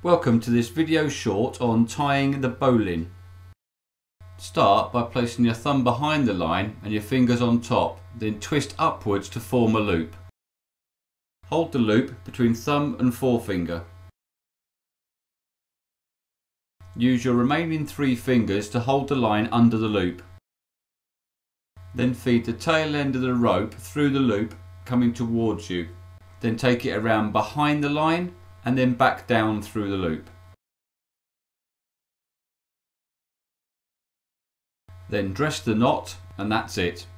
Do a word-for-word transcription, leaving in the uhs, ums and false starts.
Welcome to this video short on tying the bowline. Start by placing your thumb behind the line and your fingers on top, then twist upwards to form a loop. Hold the loop between thumb and forefinger. Use your remaining three fingers to hold the line under the loop. Then feed the tail end of the rope through the loop coming towards you. Then take it around behind the line and then back down through the loop. Then dress the knot and that's it.